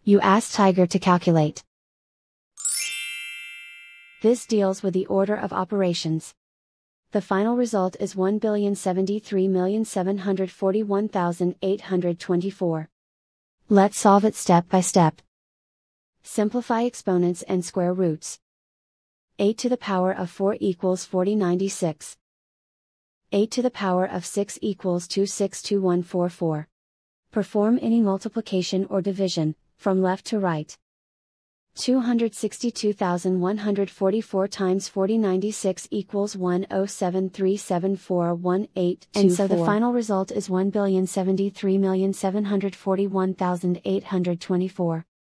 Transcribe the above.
You ask Tiger to calculate. This deals with the order of operations. The final result is 1,073,741,824. Let's solve it step by step. Simplify exponents and square roots. 8 to the power of 4 equals 4096. 8 to the power of 6 equals 262144. Perform any multiplication or division, from left to right. 262,144 times 4096 equals 1073741,824. And so the final result is 1,073,741,824.